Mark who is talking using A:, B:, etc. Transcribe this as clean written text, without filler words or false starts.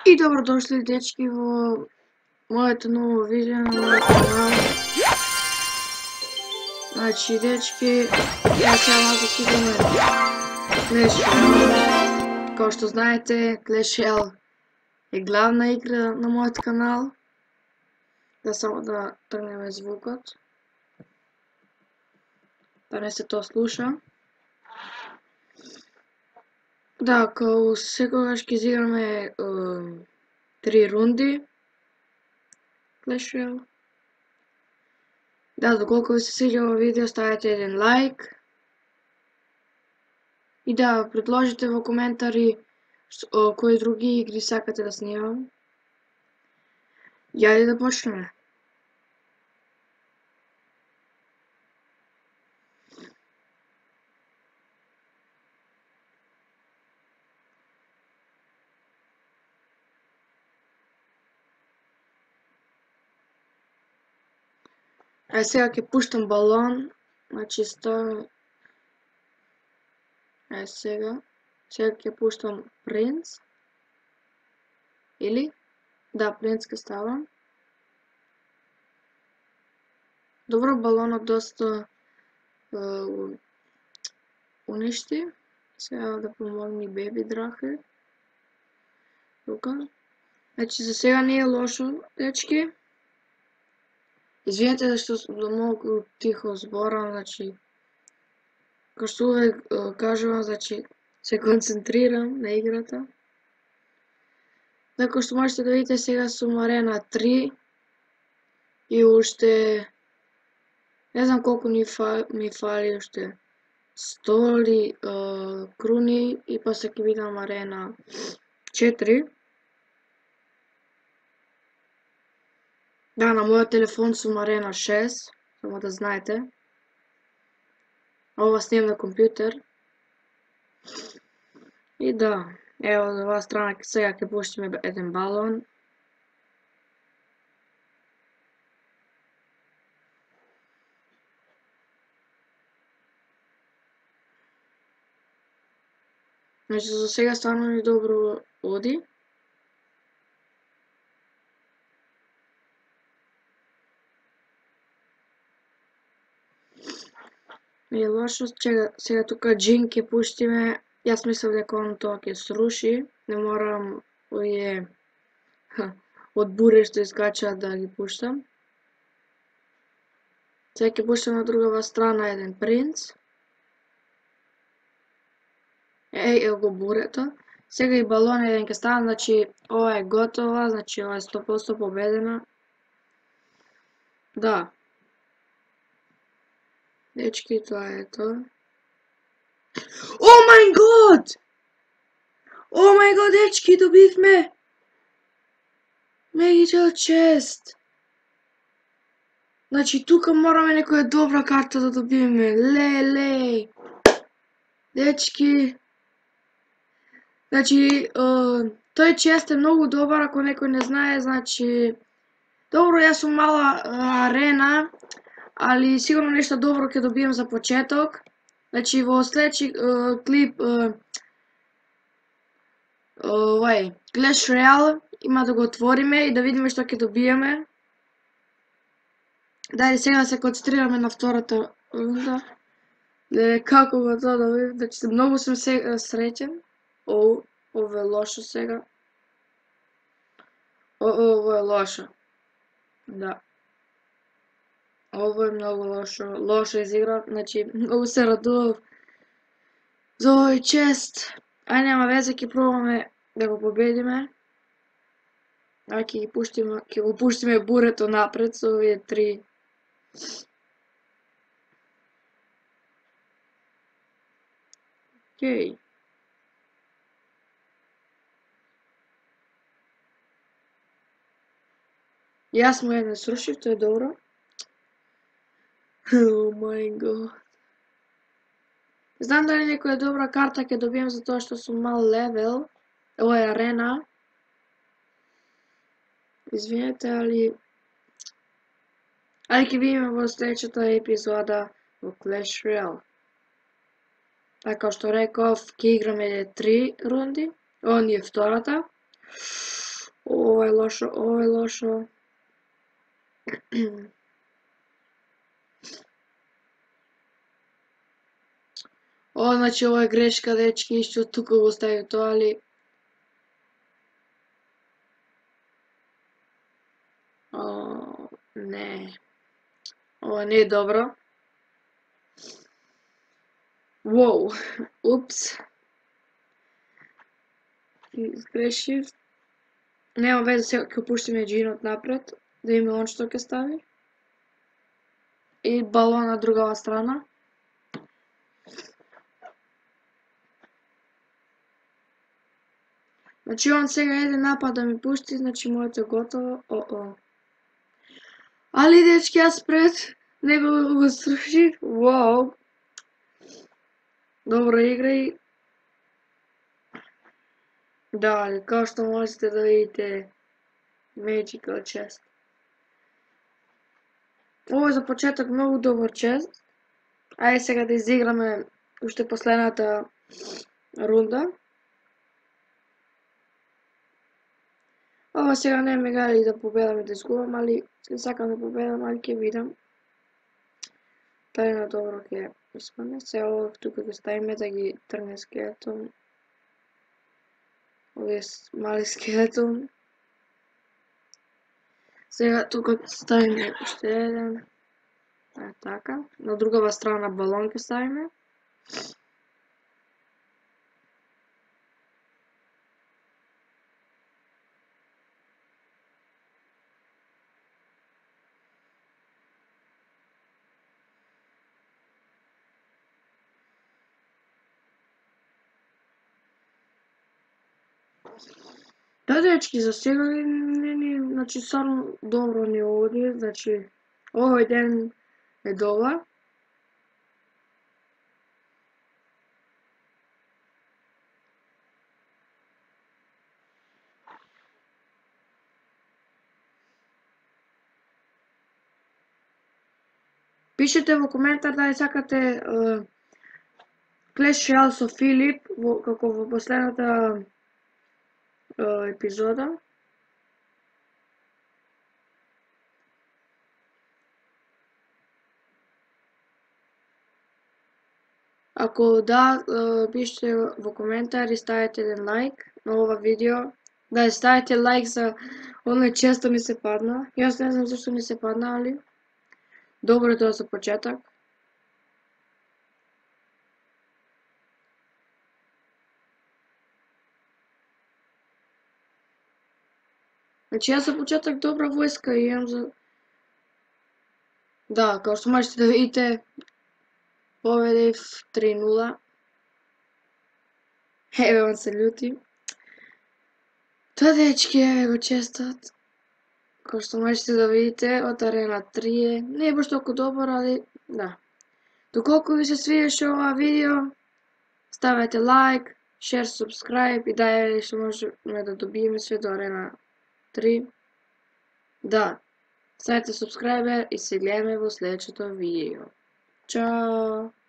A: И добродошли, дечки, во моето ново видео на моят канал. Значи, дечки, сега малко кидаме Clash Royale. Како што знаете, Clash Royale е главна игра на моят канал. Да само да тръгнем звукът. Да не се то слуша. Да, као секогаш ќе изиграме 3 рунди Clash Royale. Да, доколко ви се свиѓа ово видео, ставете един лайк. И да, предложите во коментари кои други игри сакате да снимам. Јаде да почнеме. Ај сега ќе пуштам балон. Значи ставам... Ај сега. Сега ќе пуштам принц. Или? Да, принц ке ставам. Добро, балонот доста уништи. Сега да помогни беби драхе. Тука. Значи за сега не е лошо, дечки. Извинете зашто многу тихо зборам, значи како што увек кажувам, значи се концентрирам на играта. Како што можете да видите, сега сум арена 3 и уште не знам колку ми фали уште 100 круни и после ќе бидам арена 4. Да, на мојот телефон сум арена 6, само да знаете. Ова снимам на компјутер. И да, ево од оваа страна сега ќе пуштиме еден балон. Значи за сега стварно ми добро оди. Ми е лошо, сега тука джин ќе пуштиме. Јас мислам дека он тоа ќе сруши. Не морам овие од буре што искачаат да ги пуштам. Сега ќе пуштам на другава страна еден принц. Еј го бурето. Сега и балон еден ќе ставам, значи ова е готова, значи ова е 100% победена. Да. Дечки, тоа е тоа. О мај год! О мај год, дечки, добивме! Мегичел чест! Значи, тука мораме некоја добра карта да добиеме. Леле! Дечки! Значи, тој чест е многу добар, ако некој не знае, значи... Добро, јас сум мала арена, али сигурно нешто добро ќе добием за почеток. Значи, во следеќи клип Clash Royale има да го отвориме и да видиме што ќе добиеме. Дајде сега да се концентрираме на втората рунда. Како го тоа да видим, значи многу сум среќен. Ово е лошо сега. Ово е лошо. Да. Ово е многу лошо. Лошо изигра, значи многу се радував за овој чест. Ај нема везе, ќе пробаме да го победиме. Ај ќе го пуштиме бурето напред со овие 3. Океј. Јас му еден срушив, тоа е добро. О мај год. Знам дали некоја добра карта ќе добием за тоа што сум мал левел. Ова е арена. Извинете, али ќе видиме во следеќата епизода во Clash Royale. Така што реков, ќе играме 3 рунди. Ова ни е втората. Ovo je lošo, ovo je lošo. Ovo znači ovo je greška, dečki, isto тука го стави to, ali... Ne. Ovo nije dobro. Wow, ups. Izgrešив. Nema veze, сега ќе опуштиме джинот напред, да видиме он што ќе стави. И балон на другава страна. Значи он сега еде напад да ми пушти, значи моето е готово. О-о. Али дечки, јас пред него го срушив. Вау. Добро играј. Да, као што можете да видите, Magical Chest. Ово е за почеток многу добар чест. Ајде сега да изиграме уште последната рунда. Ова сега не ме гали да победам и да изгубам, али сакам да победам, али ќе видам. Дали на добро ќе испадне. Сега ово тука ќе ставиме да ги тргне скелетон. Овие мали скелетон. Сега тука ќе ставиме уште еден. Така. На другава страна балон ќе ставиме. Да, дечки, за сега значи стварно добро ни оди, значи овој ден е добар. Пишете во коментар дали сакате Clash Royale со Филип, како во последната епизода. Ако да, пишете во коментар и ставете еден лайк на ова видео. Да, ставите лайк за оној често ми се падна. Јас не знам зашто ми се падна, али добро е тоа за почеток. Значи јас за почеток добра војска имам за... Да, као што можете да видите, победив 3-0. Еве он се љути. Тоа дечки, еве го честат. Као што можете да видите, од арена 3 не е баш толку добар, али да. Доколку ви се свиеше ова видео, ставете лайк, шер, субскрайб и дај што можеме да добиеме све до арена 3. Да, ставете субскрайбер и се гледаме во следечето видео. Чао!